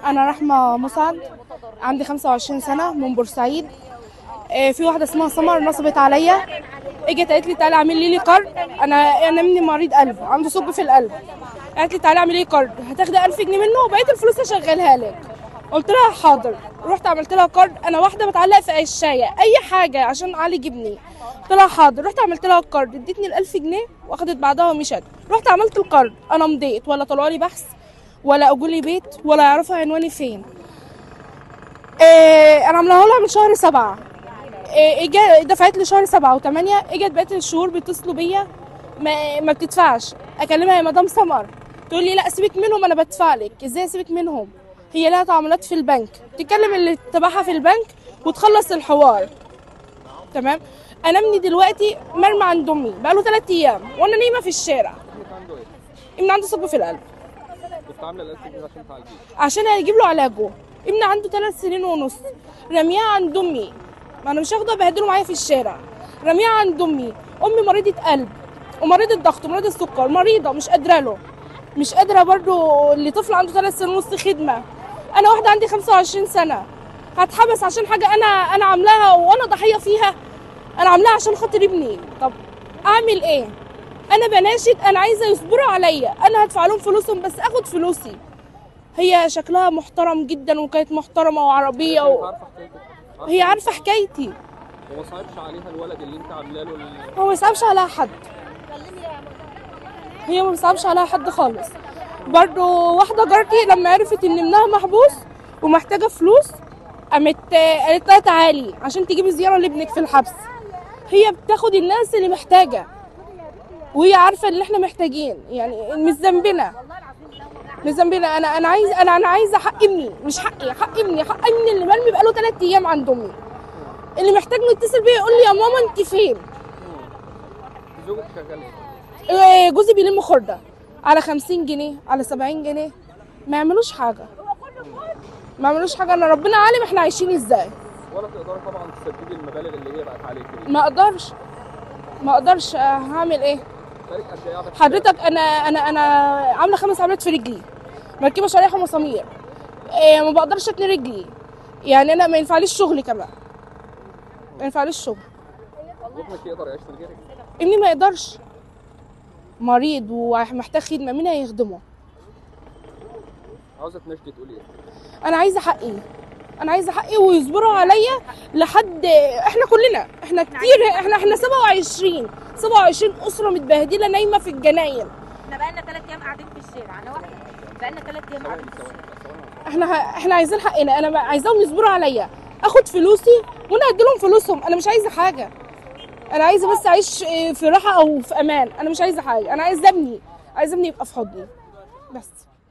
أنا رحمة مسعد، عندي 25 سنة، من بورسعيد. في واحدة اسمها سمر نصبت عليا، اجت قالت لي تعالي اعملي لي كارد. أنا ابني مريض قلب، عنده ثقب في القلب. قالت لي تعالي اعملي لي كارد، هتاخدي 1000 جنيه منه وبقية الفلوس هشغلها لك. قلت لها حاضر، رحت عملت لها كارد. أنا واحدة بتعلق في الشاية أي حاجة عشان أعالج ابني. قلت لها حاضر، رحت عملت لها الكارد، ادتني ال1000 جنيه واخدت بعدها ومشت. رحت عملت الكارد، أنا مضيت ولا طلعوا لي بحث ولا اجوا لي بيت ولا يعرفوا عنواني فين. انا عاملاها لها من شهر 7. دفعت لي شهر 7 و8. اجت بقيت الشهور بيتصلوا بيا ما بتدفعش. اكلمها يا مدام سمر، تقول لي لا سيبك منهم انا بدفع لك. ازاي سيبك منهم؟ هي لها تعاملات في البنك، تكلم اللي تبعها في البنك وتخلص الحوار. تمام. انا ابني دلوقتي مرمى عند امي بقاله 3 ايام وانا نايمه في الشارع. ابني عنده ثقب في القلب. كنت عامله ال1000 جنيه عشان تعالجيه؟ عشان اجيب له علاجه. ابني عنده 3 سنين ونص، رميها عند امي. ما انا مش هاخده ابهدله معايا في الشارع. رميها عند امي. امي مريضه قلب ومريضه ضغط ومريضه السكر، مريضه مش قادره له، مش قادره برضو اللي طفل عنده 3 سنين ونص خدمه. انا واحده عندي 25 سنه هتحبس عشان حاجه انا عاملاها وانا ضحيه فيها. انا عاملاها عشان خاطر ابني. طب اعمل ايه؟ انا بناشد، انا عايزه يصبروا عليا، انا هدفع لهم فلوسهم بس اخد فلوسي. هي شكلها محترم جدا وكانت محترمه وعربيه هي عارفه حكايتي. هو ما صعبش عليها الولد اللي انت عامله له هو ما بيصعبش عليها حد، هي ما بيصعبش عليها حد خالص. برضو واحده جارتي لما عرفت ان ابنها محبوس ومحتاجه فلوس قالت لها تعالي عشان تجيبي زياره لابنك في الحبس. هي بتاخد الناس اللي محتاجه وهي عارفه ان احنا محتاجين، يعني مش ذنبنا، مش ذنبنا. انا عايزه حق ابني، مش حقي، حق ابني، حق ابني اللي مرمي بقاله 3 ايام عند امي. اللي محتاجني يتصل بيا يقول لي يا ماما انت فين. زوجك شغال ايه؟ جوزي بيلم خرده على 50 جنيه على 70 جنيه، ما يعملوش حاجه، ما يعملوش حاجه. انا ربنا عالم احنا عايشين ازاي. ولا تقدري طبعا تسددي المبالغ اللي هي بقت عليك دي؟ ما اقدرش هعمل ايه؟ حضرتك انا عامله 5 عمليات في رجلي، مركبه شرايح ومسامير. ما بقدرش اتني رجلي، يعني انا ما ينفعليش شغل كمان، ما ينفعليش شغل. ابنك يقدر يعيش من غيرك؟ ابني ما يقدرش، مريض ومحتاج خدمه، مين هيخدمه؟ عاوزه تناشدي تقولي ايه؟ انا عايزه حقي، انا عايزه حقي ويصبروا عليا لحد. احنا كلنا احنا كتير، احنا 27 اسره متبهدله نايمه في الجناين. احنا بقالنا 3 ايام قاعدين في الشارع، انا واحده بقالنا 3 ايام قاعدين في الشارع. احنا عايزين حقنا، انا عايزاهم يصبروا عليا، اخد فلوسي وانا ادي لهم فلوسهم. انا مش عايزه حاجه، انا عايزه بس اعيش في راحه او في امان. انا مش عايزه حاجه، انا عايزه ابني يبقى في حضني بس.